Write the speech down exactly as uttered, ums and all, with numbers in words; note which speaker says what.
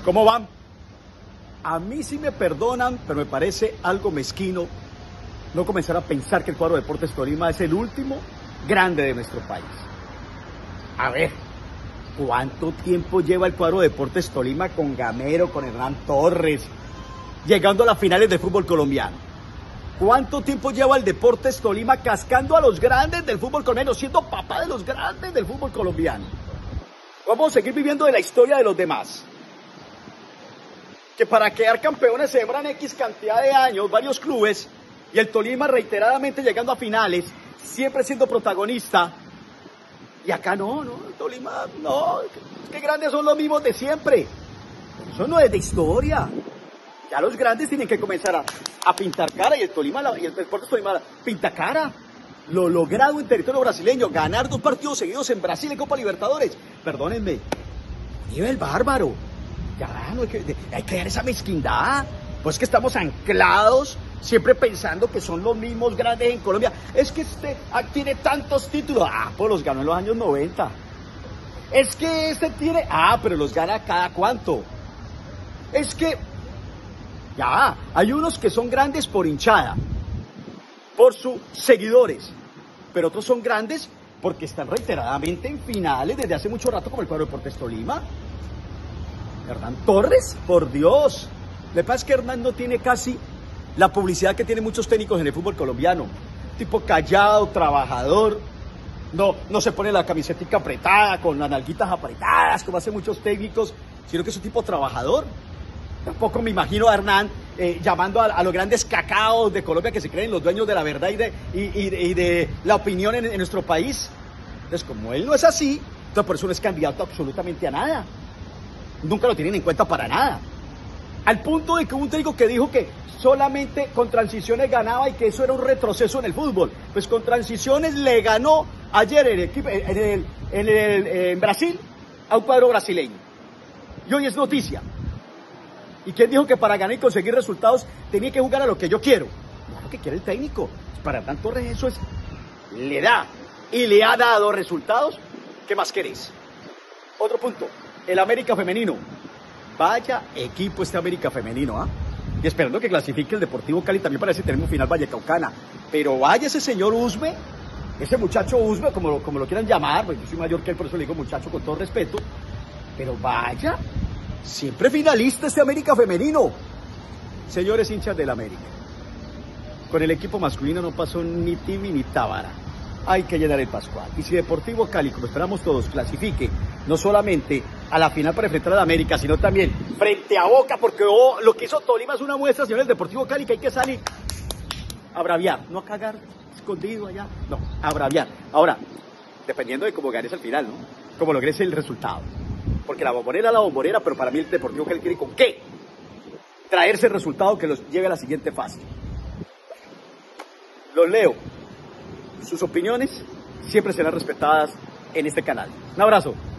Speaker 1: ¿Cómo van? A mí sí me perdonan, pero me parece algo mezquino no comenzar a pensar que el cuadro Deportes Tolima es el último grande de nuestro país. A ver, ¿cuánto tiempo lleva el cuadro Deportes Tolima con Gamero, con Hernán Torres, llegando a las finales del fútbol colombiano? ¿Cuánto tiempo lleva el Deportes Tolima cascando a los grandes del fútbol colombiano, siendo papá de los grandes del fútbol colombiano? Vamos a seguir viviendo de la historia de los demás. Que para quedar campeones se demoran X cantidad de años, varios clubes, y el Tolima reiteradamente llegando a finales, siempre siendo protagonista. Y acá no, no, el Tolima, no, es que grandes son los mismos de siempre. Eso no es de historia. Ya los grandes tienen que comenzar a, a pintar cara, y el Tolima, y el Deportes Tolima pinta cara. Lo logrado en territorio brasileño, ganar dos partidos seguidos en Brasil en Copa Libertadores. Perdónenme, nivel bárbaro. Ya, no hay que, hay que dar esa mezquindad. Pues que estamos anclados, siempre pensando que son los mismos grandes en Colombia. Es que este tiene tantos títulos. Ah, pues los ganó en los años noventa. Es que este tiene... Ah, pero los gana cada cuánto. Es que... Ya, hay unos que son grandes por hinchada, por sus seguidores, pero otros son grandes porque están reiteradamente en finales desde hace mucho rato, como el cuadro Deportes Tolima. Hernán Torres, por Dios. Lo que pasa es que Hernán no tiene casi la publicidad que tienen muchos técnicos en el fútbol colombiano. Tipo callado, trabajador, no, no se pone la camiseta apretada, con las nalguitas apretadas, como hacen muchos técnicos, sino que es un tipo trabajador. Tampoco me imagino a Hernán eh, llamando a, a los grandes cacaos de Colombia que se creen los dueños de la verdad y de, y, y, y de la opinión en, en nuestro país. Entonces, como él no es así, entonces por eso no es candidato absolutamente a nada. Nunca lo tienen en cuenta para nada. Al punto de que hubo un técnico que dijo que solamente con Transiciones ganaba y que eso era un retroceso en el fútbol. Pues con Transiciones le ganó ayer en, el, en, el, en, el, en Brasil a un cuadro brasileño. Y hoy es noticia. ¿Y quién dijo que para ganar y conseguir resultados tenía que jugar a lo que yo quiero? No a lo que quiere el técnico. Para Hernán Torres eso es... Le da y le ha dado resultados. ¿Qué más querés? Otro punto. El América femenino. Vaya equipo este América femenino, ¿ah? ¿eh? Y esperando que clasifique el Deportivo Cali también para ese término final vallecaucana. Pero vaya ese señor Usme, ese muchacho Usme, como, como lo quieran llamar, porque yo soy mayor que él, por eso le digo muchacho con todo respeto. Pero vaya, siempre finalista este América femenino. Señores hinchas del América, con el equipo masculino no pasó ni Tibi ni Tábara. Hay que llenar el Pascual. Y si Deportivo Cali, como esperamos todos, clasifique no solamente a la final para enfrentar a la América, sino también frente a Boca, porque oh, lo que hizo Tolima es una muestra, señores, Deportivo Cali, que hay que salir a braviar, no a cagar escondido allá, no, a braviar. Ahora, dependiendo de cómo ganes al final, ¿no? Cómo logres el resultado. Porque la bombonera es la bombonera, pero para mí el Deportivo Cali quiere con qué traerse el resultado que los lleve a la siguiente fase. Los leo. Sus opiniones siempre serán respetadas en este canal. Un abrazo.